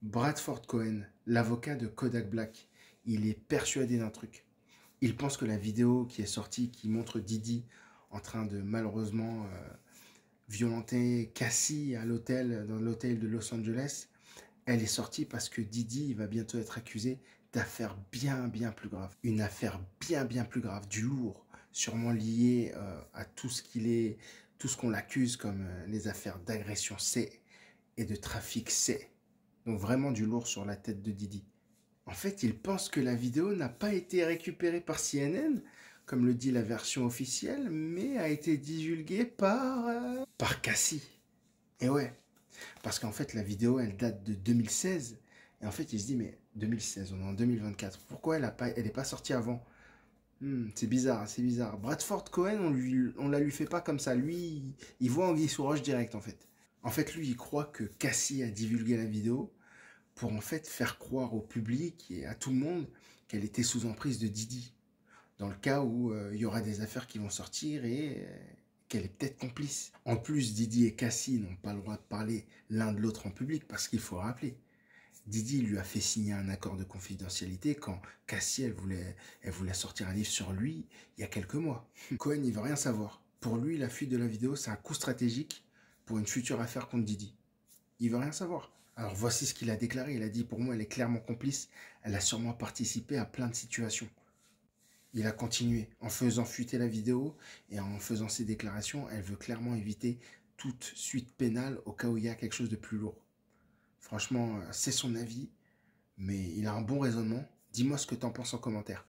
Bradford Cohen, l'avocat de Kodak Black, il est persuadé d'un truc. Il pense que la vidéo qui est sortie, qui montre Didi en train de malheureusement violenter Cassie à l'hôtel, dans l'hôtel de Los Angeles, elle est sortie parce que Didi va bientôt être accusé d'affaires bien plus graves. Une affaire bien plus grave, du lourd, sûrement lié à tout ce qu'il est, tout ce qu'on l'accuse comme les affaires d'agression C et de trafic C. Donc vraiment du lourd sur la tête de Didi. En fait, il pense que la vidéo n'a pas été récupérée par CNN, comme le dit la version officielle, mais a été divulguée par Cassie. Et ouais, parce qu'en fait, la vidéo, elle date de 2016. Et en fait, il se dit, mais 2016, on est en 2024. Pourquoi elle est pas sortie avant? C'est bizarre, c'est bizarre. Bradford Cohen, on la lui fait pas comme ça. Lui, il voit Anguille sous roche direct, en fait. En fait, lui, il croit que Cassie a divulgué la vidéo pour en fait faire croire au public et à tout le monde qu'elle était sous emprise de Didi. Dans le cas où il y aura des affaires qui vont sortir et qu'elle est peut-être complice. En plus, Didi et Cassie n'ont pas le droit de parler l'un de l'autre en public parce qu'il faut rappeler. Didi lui a fait signer un accord de confidentialité quand Cassie, elle voulait sortir un livre sur lui il y a quelques mois. Cohen, il veut rien savoir. Pour lui, la fuite de la vidéo, c'est un coup stratégique pour une future affaire contre Didi. Il veut rien savoir. Alors voici ce qu'il a déclaré. Il a dit, pour moi, elle est clairement complice. Elle a sûrement participé à plein de situations. Il a continué. En faisant fuiter la vidéo et en faisant ses déclarations, elle veut clairement éviter toute suite pénale au cas où il y a quelque chose de plus lourd. Franchement, c'est son avis, mais il a un bon raisonnement. Dis-moi ce que tu en penses en commentaire.